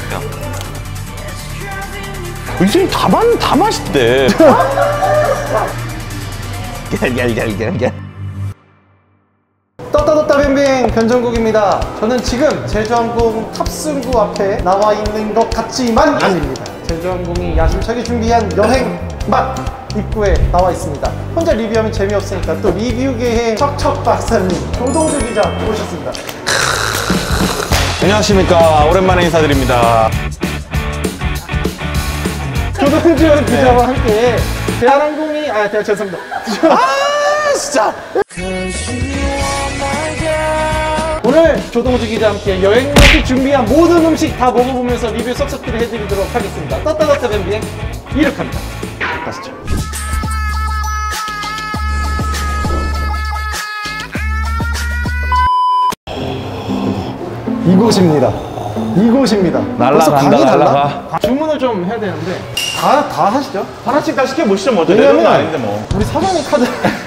요즘 다 맛있대. 떴다 뱅뱅 변정국입니다. 저는 지금 제주항공 탑승구 앞에 나와 있는 것 같지만 아닙니다. 제주항공이 야심차게 준비한 여행 맛 입구에 나와 있습니다. 혼자 리뷰하면 재미없으니까 또 리뷰계의 척척 박사님 조동주 기자 모셨습니다. 안녕하십니까. 오랜만에 인사드립니다. 조동주 기자와 함께 대한항공이 죄송합니다. 진짜. 오늘 조동주 기자와 함께 여행 맛이 준비한 모든 음식 다 먹어보면서 리뷰 쏙쏙들이 해드리도록 하겠습니다. 떴다 뱀비행 이륙합니다. 가시죠. 이곳입니다. 날라간다, 날라가. 주문을 좀 해야 되는데 다 하시죠? 하나씩 다 시켜보시죠. 뭐. 왜냐면 아닌데 뭐. 우리 사장님 카드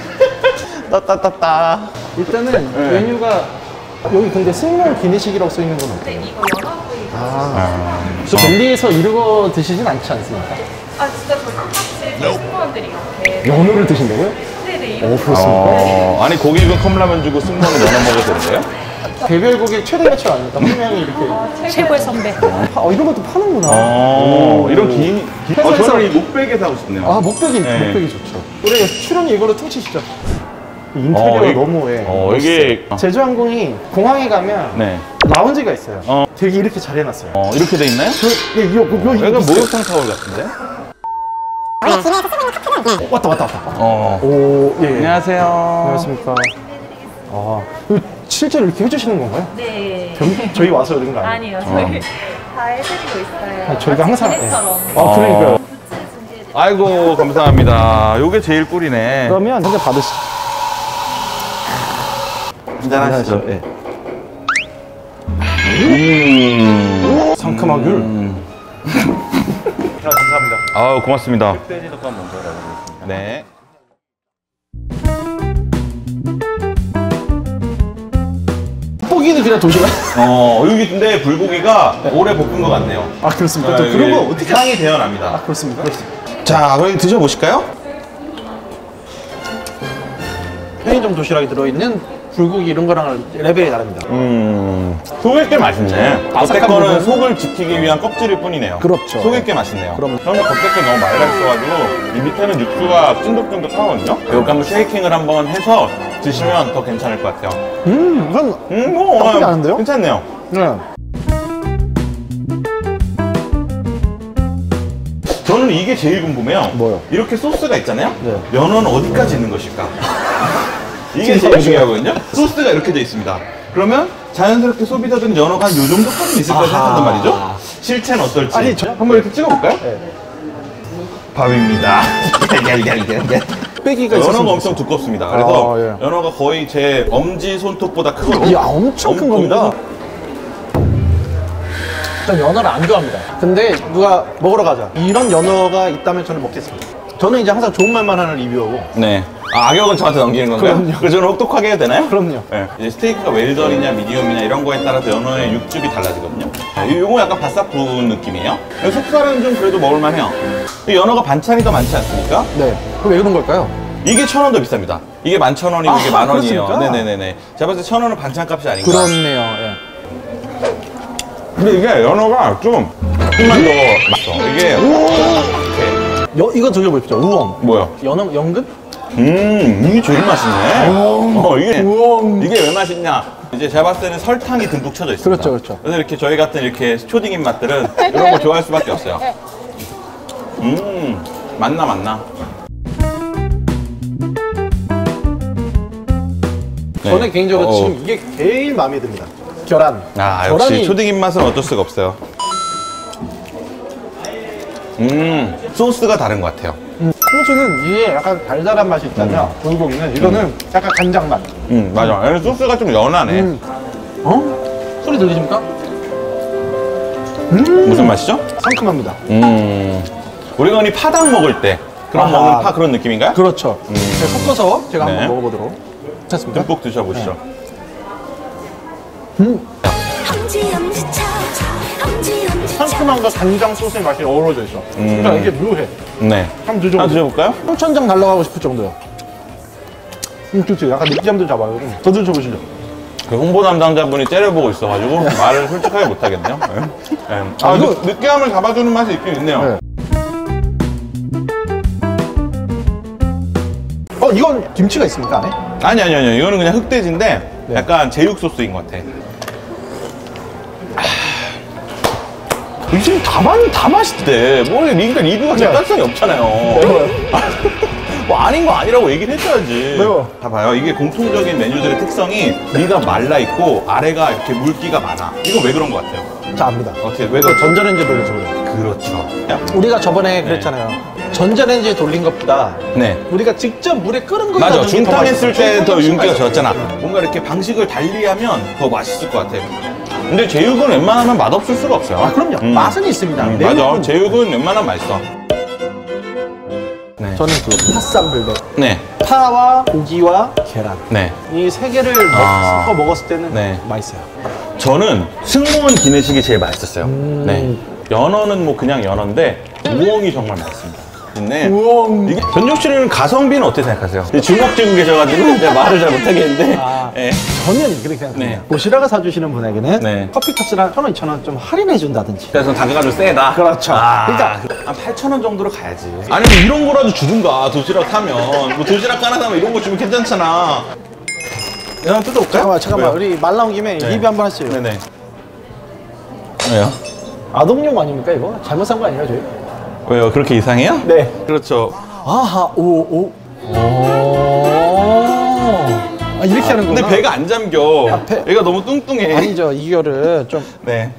따따따따. 일단은 네. 메뉴가 여기 근데 승무원 기내식이라고 써있는 건 어때요? 네, 이거 연어구이. 델리에서 이러고 드시진 않지 않습니까? 진짜 저 똑같이 승무원들이 이렇게. 연어를 드신다고요? 네네, 이렇게. 그렇습니까? 아니 고기 익은 컵라면 주고 승무원을 넣어 먹어도 되는데요? 개별 고객 최대 매출 아닙니까? 분명히 이렇게 최고의 선배. 이런 것도 파는구나. 이런 저는 이 목베개 하고 싶네요. 목베기 좋죠. 우리 출연이 이거로 퉁치시죠. 인테리어가 너무 이게 제주항공이 공항에 가면 네. 라운지가 있어요. 되게 이렇게 잘 해놨어요. 이렇게 돼 있나요? 약간 목욕탕 타월 같은데? 왔다. 예. 안녕하세요. 안녕하십니까. 이거 실제로 이렇게 해주시는 건가요? 네. 저희 와서 이런 거 아니에요? 아니요, 저희 다 해드리고 있어요. 저희가 항상 기내처럼. 그러니까요. 아이고 감사합니다. 요게 제일 꿀이네. 그러면 한잔 받으시죠. 한잔하시죠. 예. 상큼한 귤. 감사합니다. 아우 고맙습니다. 흑돼지 덮밥 먼저 알아보겠습니다. 네. 고기는 그냥 도시락? 여기 근데 불고기가 오래 볶은 것 같네요. 그렇습니까? 또 그런 거 어떻게 향이 배어납니다. 그렇습니까? 자, 그럼 드셔보실까요? 편의점 도시락이 들어있는 불고기 이런 거랑 레벨이 다릅니다. 속일 게 맛있네. 겉에 거는 속을 지키기 위한 껍질일 뿐이네요. 그렇죠. 속일 게 맛있네요. 그럼. 그런데 겉에 거 너무 말라 있어가지고 이 밑에는 육수가 쫀득쫀득하거든요. 이렇게 한번 쉐이킹을 한번 해서 드시면 더 괜찮을 것 같아요. 이건 나쁘지 않은데요? 괜찮네요. 네. 저는 이게 제일 궁금해요. 뭐요? 이렇게 소스가 있잖아요. 네. 연어는 어디까지 있는 것일까? 이게 제일 중요하거든요. 소스가 이렇게 돼 있습니다. 그러면 자연스럽게 소비자들은 연어가 한 요 정도까지 있을 거라 생각한단 말이죠. 실체는 어떨지. 한번 이렇게 찍어볼까요? 네. 밥입니다. 빼기가 연어가 엄청 두껍습니다. 그래서 예. 연어가 거의 제 엄지 손톱보다 크거든요. 이야, 엄청 큰 겁니다. 전 연어를 안 좋아합니다. 근데 누가 먹으러 가자. 이런 연어가 있다면 저는 먹겠습니다. 저는 이제 항상 좋은 말만 하는 리뷰어고. 네. 악역은 저한테 넘기는 건가요? 그럼요. 그래서 저는 혹독하게 해도 되나요? 그럼요. 네. 이제 스테이크가 웰던이냐 미디움이냐 이런 거에 따라서 연어의 육즙이 달라지거든요. 요거 약간 바싹 구운 느낌이에요. 속살은 좀 그래도 먹을만해요. 연어가 반찬이 더 많지 않습니까? 네. 그럼 왜 그런 걸까요? 이게 1,000원 더 비쌉니다. 이게 11,000원이고 이게 10,000원이에요. 그렇습니까? 네네네네. 제가 봤을 때 1,000원은 반찬값이 아닌가. 그렇네요. 예. 근데 이게 연어가 좀 조금만 더 맛있어. 이게 이거 드셔보십시오. 우엉. 뭐야? 연어 연근? 이게 제일 맛있네. 이게 우엉. 이게 왜 맛있냐? 이제 제가 봤을 때는 설탕이 듬뿍 쳐져 있습니다. 그렇죠. 그래서 이렇게 저희 같은 이렇게 초딩인 맛들은 이런 거 좋아할 수밖에 없어요. 맞나? 저는 개인적으로 지금 이게 제일 마음에 듭니다. 계란. 역시 초딩 입맛은 어쩔 수가 없어요. 소스가 다른 것 같아요. 소스는 이게 약간 달달한 맛이 있잖아요. 불고기는 이거는 약간 간장 맛. 맞아. 소스가 좀 연하네. 소리 들리십니까? 무슨 맛이죠? 상큼합니다. 우리가 흔히 파닭 먹을 때 그런 먹는 파 그런 느낌인가요? 그렇죠. 섞어서 제가 네. 한번 먹어보도록. 괜찮습니까? 듬뿍 드셔보시죠. 네. 엄지 엄지 쳐 엄지 엄지 상큼함과 간장 소스의 맛이 어우러져 있어. 그러니까 이게 묘해. 네. 한번 드셔보세요. 한번 드셔볼까요? 홍천장 날라가고 싶을 정도요. 좋지. 약간 느끼함도 잡아요. 더 드셔보시죠. 그 홍보 담당자분이 째려보고 있어가지고 말을 솔직하게 못하겠네요. 네. 네. 아, 이거- 느끼함을 잡아주는 맛이 있긴 있네요. 네. 이건 김치가 있습니까, 안에? 아니. 이거는 그냥 흑돼지인데 네. 약간 제육 소스인 것 같아. 이 지금 다 맛있대. 뭐, 그러니까 리뷰가 네. 객관성이 없잖아요. 뭐 아닌 거 아니라고 얘기를 해줘야지. 매워. 봐봐요. 이게 공통적인 메뉴들의 특성이 위가 말라있고 아래가 이렇게 물기가 많아. 이건 왜 그런 것 같아요? 자, 압니다. 어떻게, 왜 이거 그렇죠? 전자레인지 돌려서 그래요. 그렇죠. 우리가 저번에 그랬잖아요. 전자레인지에 돌린 것보다 네. 우리가 직접 물에 끓은 거에 맞아. 중탕했을 때 더 윤기가 좋았잖아. 뭔가 이렇게 방식을 달리하면 더 맛있을 것 같아. 근데 제육은 웬만하면 맛없을 수가 없어요. 아, 그럼요. 맛은 있습니다. 맞아. 내용은- 제육은 웬만하면 맛있어. 네. 저는 그 팥쌈불백. 네. 파와 고기와 계란. 네. 이 세 개를 아. 섞어 먹었을 때는 네. 맛있어요. 저는 승무원 기내식이 제일 맛있었어요. 네. 연어는 뭐 그냥 연어인데 우엉이 정말 맛있습니다. 근데 우엉. 이게 변종 씨는 가성비는 어떻게 생각하세요? 주먹 쥐고 계셔가지고 제가 말을 잘 못하겠는데. 아. 네. 저는 그렇게 생각합니다. 네. 도시락을 사주시는 분에게는 네. 커피 값을 한 1,000원, 2,000원 좀 할인해준다든지. 그래서 단가가 좀 세다. 그렇죠. 그러니까 한 8,000원 정도로 가야지. 아니 뭐 이런 거라도 주든가. 도시락 사면 뭐 도시락 하나 사면 이런 거 주면 괜찮잖아. 한번 뜯어볼까요? 잠깐만. 왜요? 우리 말 나온 김에 네. 리뷰 한번 하시죠. 네네. 왜요? 아동용 아닙니까 이거? 잘못 산 거 아니에요 저희? 왜요? 그렇게 이상해요? 네. 그렇죠. 아하 오. 아 이렇게 하는 거구나. 근데 배가 안 잠겨. 아, 배- 배가 너무 뚱뚱해. 아니죠. 이거를 좀. 네.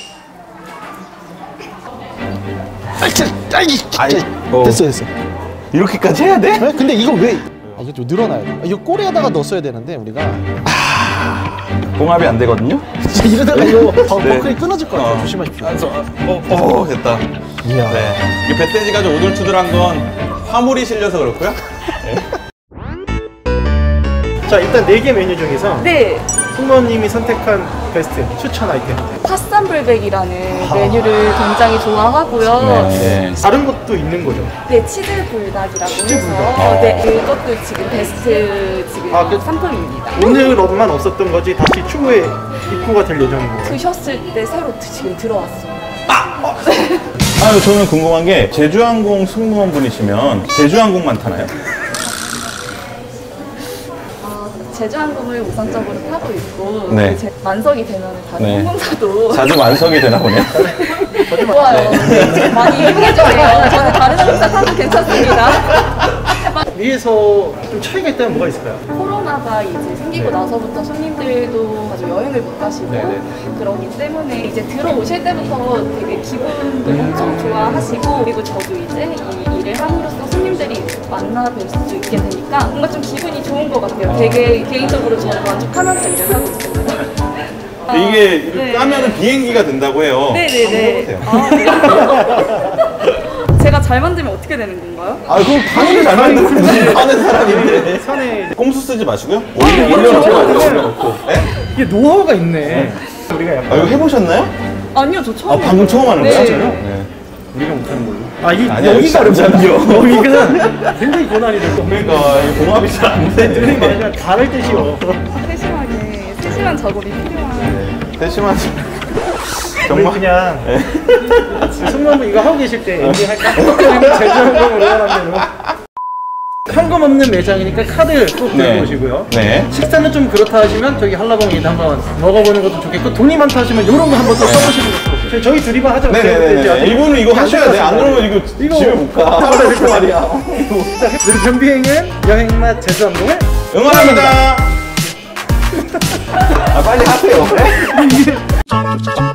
아이, 됐어. 이렇게까지 해야 돼? 네? 근데 이거 왜? 이거 좀 늘어나요. 이거 꼬리에다가 넣었어야 되는데 우리가 봉합이 안 되거든요? 이러다가 이거 네. 버클이 끊어질 것 같아요. 조심하십시오. 됐다. 이야. 네. 이 뱃돼지가 좀 오돌투돌한 건 화물이 실려서 그렇고요. 자 일단 4개 메뉴 중에서 네, 승무원님이 선택한 베스트 추천 아이템. 팥쌈불백이라는 메뉴를 굉장히 좋아하고요. 네. 다른 것도 있는 거죠? 네, 치즈 불닭이라고 치즈 해서 불닭. 네, 그것도 지금 베스트 지금 아, 그- 상품입니다. 오늘만 없었던 거지 다시 추후에 입고가 될 예정인 거예요. 드셨을 때 새로 지금 들어왔어요. 저는 궁금한 게 제주항공 승무원분이시면 제주항공만 타나요? 제주항공을 우선적으로 타고 있고 네. 만석이 되면 다른 네. 항공사도 자주 완석이 되나 보네요. 좋아요. 네. 많이 이용해주세요. 저는 다른 항공사 타도 괜찮습니다. 위에서 좀 차이가 있다면 뭐가 있을까요? 코로나가 이제 생기고 나서부터 손님들도 아주 여행을 못 가시고 네네. 그러기 때문에 이제 들어오실 때부터 되게 기분도 엄청 좋아하시고 그리고 저도 이제 이 일을 함으로써 손님들이 만나 뵐 수 있게 되니까 뭔가 좀 기분이 좋은 것 같아요. 되게 개인적으로 저는 만족하면서 일을 하고 있습니다. 이게 네. 까면은 비행기가 된다고 해요. 네네네. 한번 해보세요. 제가 잘 만들면 어떻게 되는 건가요? 그럼 당연히 잘 만드는 하는 사람인데. 선에 꼼수 쓰지 마시고요. 올려놓고. 네? 이게 노하우가 있네. 우리가 약간 이거 해보셨나요? 아니요, 저 처음. 방금 처음 하는 네. 거예요? 네. 우리가 못하는 걸로. 이 아니야, 여기가 여기 어렵잖아요. 안 여기가 굉장히 고난이 될 겁니다. 그러니까 이 봉합이 잘 안 둘이 돼. 말하면 다를 뜻이요. 세심하게, 세심한 작업이 필요한. 세심한. 우리 정말. 그냥 승무원분 이거 하고 계실 때 엔딩 할까? 제주항공을 응원하는 대로. 현금 없는 매장이니까 카드 꼭 들고 네. 오시고요. 네. 식사는 좀 그렇다 하시면 저기 한라봉에도 한번 먹어보는 것도 좋겠고 돈이 많다 하시면 이런 거 한번 더 써보시는 것도 저희 둘이만 하죠. 네네네. 이분은 이거 하셔야 돼. 안 그러면 이거 집에 못 가. 말이야. 우리 변비행은 여행맛 제주항공을 응원합니다. 빨리 하세요.